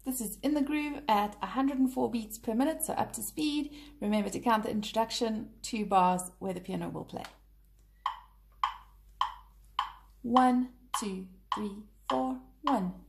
This is in the groove at 104 beats per minute, so up to speed. Remember to count the introduction, 2 bars where the piano will play. 1, 2, 3, 4, 1.